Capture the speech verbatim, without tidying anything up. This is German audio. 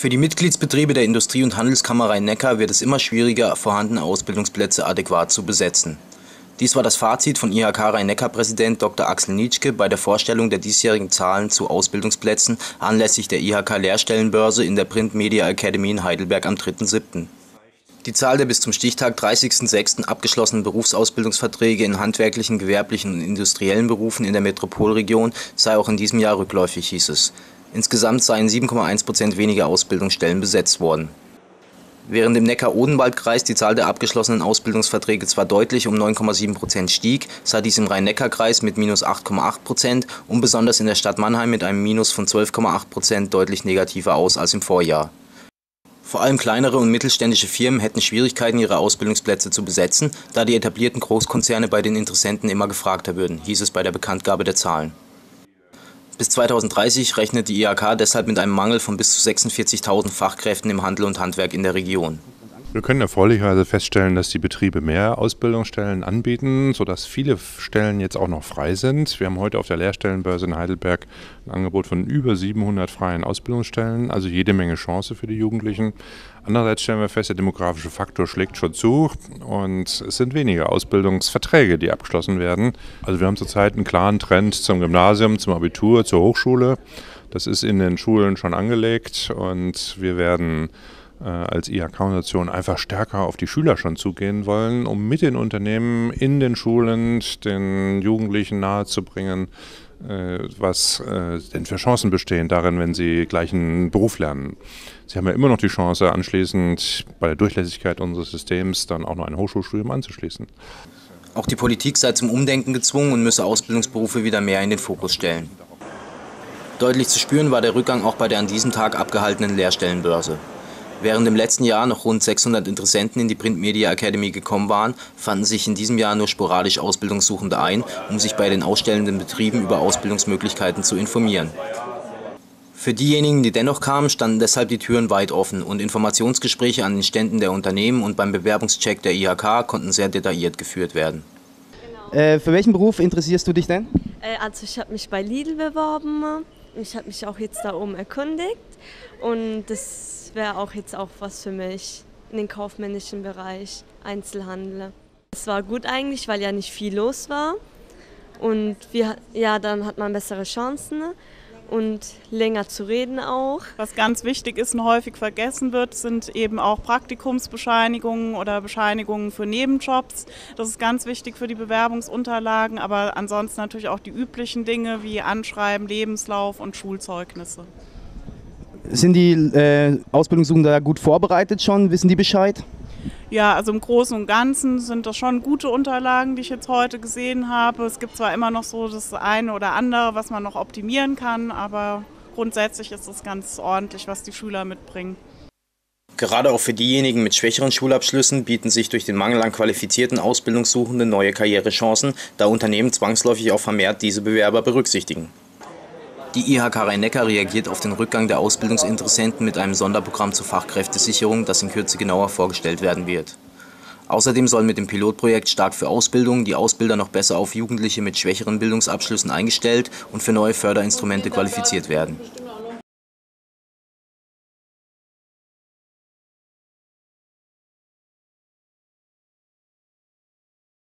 Für die Mitgliedsbetriebe der Industrie- und Handelskammer Rhein-Neckar wird es immer schwieriger, vorhandene Ausbildungsplätze adäquat zu besetzen. Dies war das Fazit von I H K Rhein-Neckar-Präsident Doktor Axel Nitschke bei der Vorstellung der diesjährigen Zahlen zu Ausbildungsplätzen anlässlich der I H K-Lehrstellenbörse in der Print Media Academy in Heidelberg am dritten siebten Die Zahl der bis zum Stichtag dreißigsten sechsten abgeschlossenen Berufsausbildungsverträge in handwerklichen, gewerblichen und industriellen Berufen in der Metropolregion sei auch in diesem Jahr rückläufig, hieß es. Insgesamt seien sieben Komma eins Prozent weniger Ausbildungsstellen besetzt worden. Während im Neckar-Odenwald-Kreis die Zahl der abgeschlossenen Ausbildungsverträge zwar deutlich um neun Komma sieben Prozent stieg, sah dies im Rhein-Neckar-Kreis mit minus acht Komma acht Prozent und besonders in der Stadt Mannheim mit einem Minus von zwölf Komma acht Prozent deutlich negativer aus als im Vorjahr. Vor allem kleinere und mittelständische Firmen hätten Schwierigkeiten, ihre Ausbildungsplätze zu besetzen, da die etablierten Großkonzerne bei den Interessenten immer gefragter würden, hieß es bei der Bekanntgabe der Zahlen. Bis zweitausenddreißig rechnet die I H K deshalb mit einem Mangel von bis zu sechsundvierzigtausend Fachkräften im Handel und Handwerk in der Region. Wir können erfreulicherweise feststellen, dass die Betriebe mehr Ausbildungsstellen anbieten, sodass viele Stellen jetzt auch noch frei sind. Wir haben heute auf der Lehrstellenbörse in Heidelberg ein Angebot von über siebenhundert freien Ausbildungsstellen, also jede Menge Chance für die Jugendlichen. Andererseits stellen wir fest, der demografische Faktor schlägt schon zu und es sind weniger Ausbildungsverträge, die abgeschlossen werden. Also wir haben zurzeit einen klaren Trend zum Gymnasium, zum Abitur, zur Hochschule. Das ist in den Schulen schon angelegt und wir werden als I H K-Organisation einfach stärker auf die Schüler schon zugehen wollen, um mit den Unternehmen in den Schulen den Jugendlichen nahezubringen, was denn für Chancen bestehen darin, wenn sie gleich einen Beruf lernen. Sie haben ja immer noch die Chance, anschließend bei der Durchlässigkeit unseres Systems dann auch noch ein Hochschulstudium anzuschließen. Auch die Politik sei zum Umdenken gezwungen und müsse Ausbildungsberufe wieder mehr in den Fokus stellen. Deutlich zu spüren war der Rückgang auch bei der an diesem Tag abgehaltenen Lehrstellenbörse. Während im letzten Jahr noch rund sechshundert Interessenten in die Print Media Academy gekommen waren, fanden sich in diesem Jahr nur sporadisch Ausbildungssuchende ein, um sich bei den ausstellenden Betrieben über Ausbildungsmöglichkeiten zu informieren. Für diejenigen, die dennoch kamen, standen deshalb die Türen weit offen und Informationsgespräche an den Ständen der Unternehmen und beim Bewerbungscheck der I H K konnten sehr detailliert geführt werden. Äh, für welchen Beruf interessierst du dich denn? Äh, also ich habe mich bei Lidl beworben, ich habe mich auch jetzt da oben erkundigt und das wäre auch jetzt auch was für mich in den kaufmännischen Bereich, Einzelhandel. Es war gut eigentlich, weil ja nicht viel los war und wir, ja, dann hat man bessere Chancen und länger zu reden auch. Was ganz wichtig ist und häufig vergessen wird, sind eben auch Praktikumsbescheinigungen oder Bescheinigungen für Nebenjobs. Das ist ganz wichtig für die Bewerbungsunterlagen, aber ansonsten natürlich auch die üblichen Dinge wie Anschreiben, Lebenslauf und Schulzeugnisse. Sind die äh, Ausbildungssuchenden da gut vorbereitet schon? Wissen die Bescheid? Ja, also im Großen und Ganzen sind das schon gute Unterlagen, die ich jetzt heute gesehen habe. Es gibt zwar immer noch so das eine oder andere, was man noch optimieren kann, aber grundsätzlich ist es ganz ordentlich, was die Schüler mitbringen. Gerade auch für diejenigen mit schwächeren Schulabschlüssen bieten sich durch den Mangel an qualifizierten Ausbildungssuchenden neue Karrierechancen, da Unternehmen zwangsläufig auch vermehrt diese Bewerber berücksichtigen. Die I H K Rhein-Neckar reagiert auf den Rückgang der Ausbildungsinteressenten mit einem Sonderprogramm zur Fachkräftesicherung, das in Kürze genauer vorgestellt werden wird. Außerdem soll mit dem Pilotprojekt Stark für Ausbildung die Ausbilder noch besser auf Jugendliche mit schwächeren Bildungsabschlüssen eingestellt und für neue Förderinstrumente qualifiziert werden.